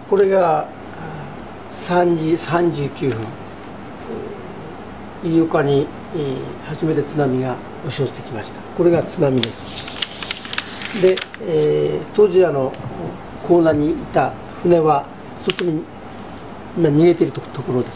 これが3時39分、飯岡に初めて津波が押し寄せてきました。これが津波です。で、当時港南にいた船は外に今逃げているところです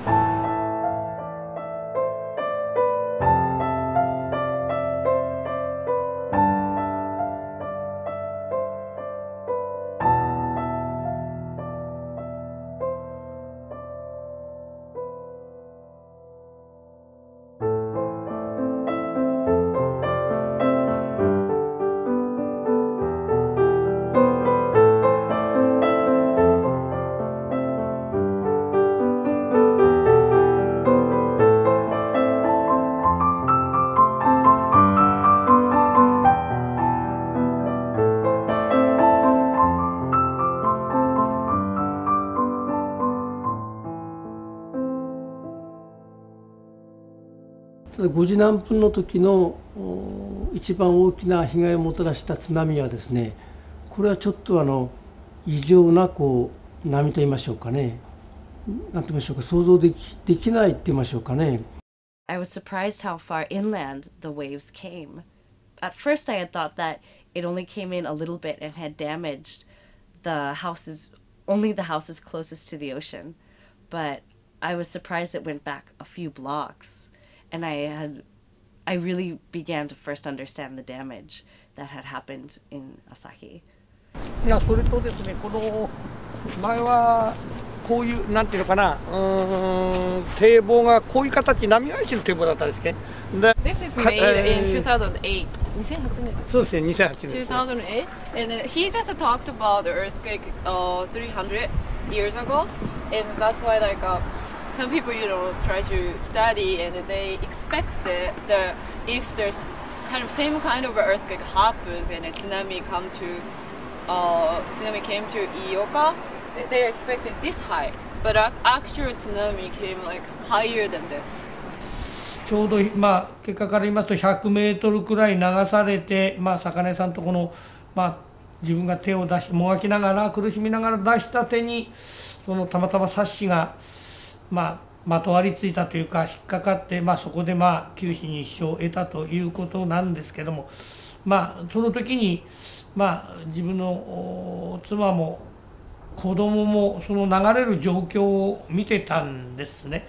。5時何分の時の一番大きな被害をもたらした津波はですね、これはちょっと異常な波と言いましょうかね、なんて言いましょうか、想像できないって言いましょうかね。 I was surprised how far inland the waves came. At first I had thought that it only came in a little bit and had damaged only the houses closest to the ocean. But I was surprised it went back a few blocks. And I really began to first understand the damage that had happened in Asahi. いや、それとですね、この前はこういうなんていうのかな、堤防がこういう形、波返しの堤防だったんですね。 This is made in 2008. 2008年。 そうですね、2008年。 2008, and he just talked about the earthquake 300 years ago, and that's why some people, try to study and they expect that if there's same kind of earthquake happens and a tsunami came to Ioka, they're expecting this high. But actual tsunami came higher than this. ちょうど結果から言いますと100メートルくらい流されて、魚屋さんと自分が手を出してもがきながら苦しみながら出した手にたまたまサッシがまとわりついたというか引っかかって、そこで九死に一生を得たということなんですけども、その時に自分の妻も子供もその流れる状況を見てたんですね。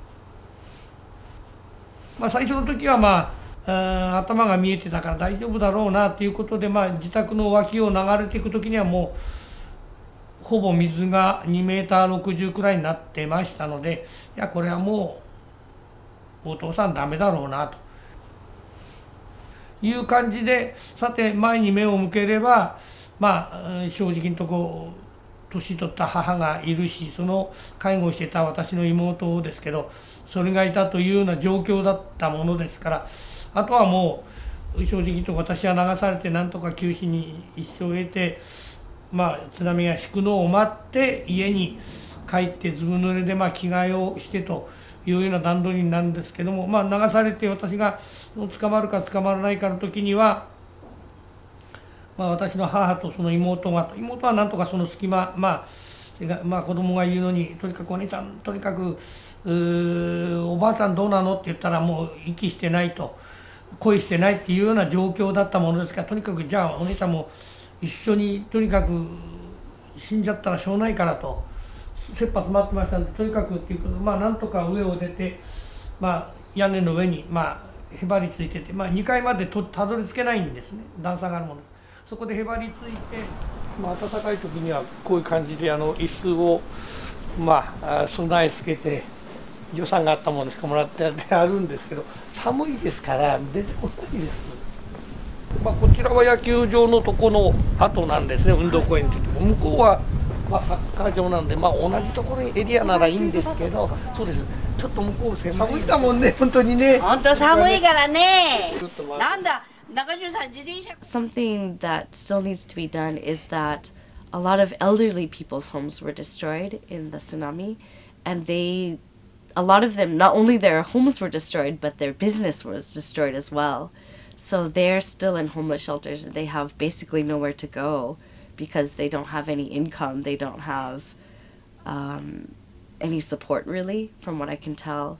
最初の時は頭が見えてたから大丈夫だろうなということで、自宅の脇を流れていく時にはもうほぼ水が2メーター60くらいになってましたので、いやこれはもうお父さんダメだろうなという感じで、さて前に目を向ければ正直なとこ年取った母がいるし、その介護をしてた私の妹ですけど、それがいたというような状況だったものですから、あとはもう正直と私は流されてなんとか九死に一生を得て、津波が引くのを待って家に帰ってずぶ濡れで着替えをしてというような段取りなんですけども、流されて私が捕まるか捕まらないかの時には、私の母とその妹はなんとかその隙間、子供が言うのにとにかくお姉ちゃんとにかくおばあちゃんどうなのって言ったらもう息してないと恋してないっていうような状況だったものですから、とにかくじゃあお姉ちゃんも一緒にとにかく死んじゃったらしょうがないからと切羽詰まってましたんで、とにかくっていうことでなんとか上を出て、屋根の上にへばりついてて、2階までたどり着けないんですね、段差があるものです。そこでへばりついて、暖かい時にはこういう感じで椅子を備え付けて予算があったものしかもらってあるんですけど、寒いですから出てこないです。こちらは野球場のとこの後なんですね、運動公園って言っても、向こうはサッカー場なんで、同じところにエリアならいいんですけど、そうです、ちょっと向こう寒いだもんね、本当にね。 本当寒いからね。なんだ。 Something that still needs to be done is that a lot of elderly people's homes were destroyed in the tsunami, and a lot of them, not only their homes were destroyed, but their business was destroyed as well. So they're still in homeless shelters. They have basically nowhere to go because they don't have any income. They don't have any support really, from what I can tell.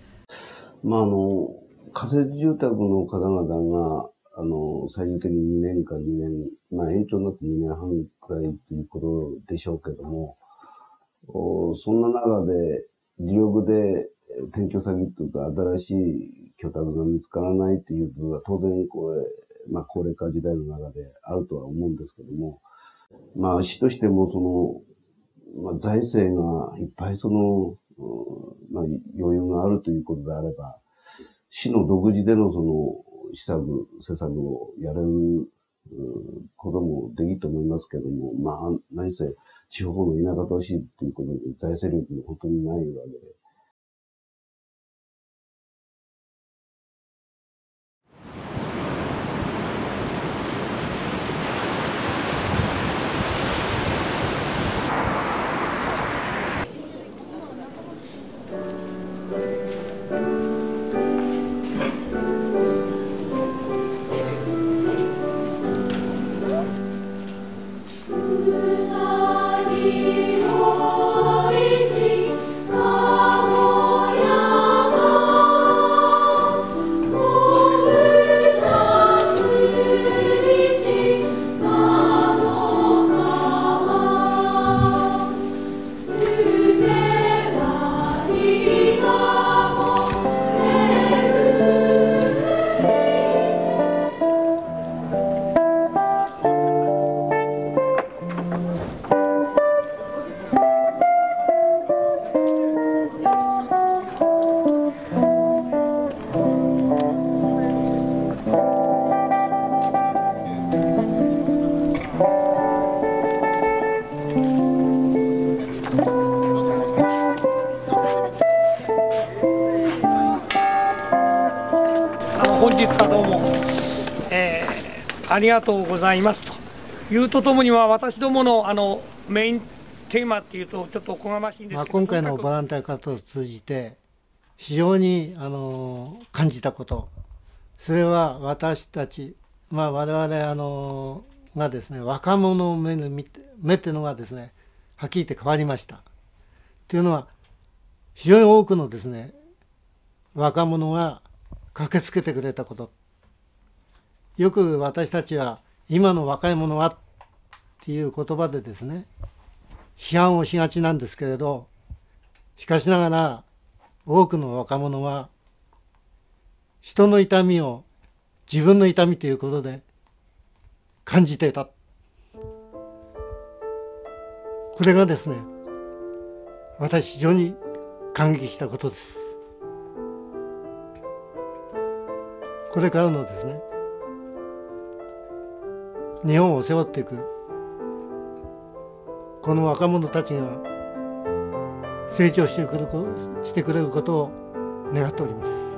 仮設住宅の方々が、最終的に2年か2年、延長になって2年半くらいということでしょうけども、そんな中で、利用で転居先というか、新しい居宅が見つからないという部分は当然これ、高齢化時代の中であるとは思うんですけども、市としても財政がいっぱい余裕があるということであれば、市の独自での施策をやれることもできると思いますけども、何せ地方の田舎都市ということで財政力も本当にないわけで。 本日はどうも、ありがとうございますというとともには、私どものメインテーマっていうとちょっとおこがましいんですけど、 今回のボランティア活動を通じて非常に感じたこと、それは私たち、我々がですね、若者の目っていうのがですね、はっきり言って変わりました。というのは、非常に多くのですね、若者が駆けつけてくれたこと。よく私たちは今の若い者はっていう言葉でですね、批判をしがちなんですけれど、しかしながら多くの若者は人の痛みを自分の痛みということで感じていた。これがですね、私非常に感激したことです。これからのですね、日本を背負っていくこの若者たちが成長してくれることを願っております。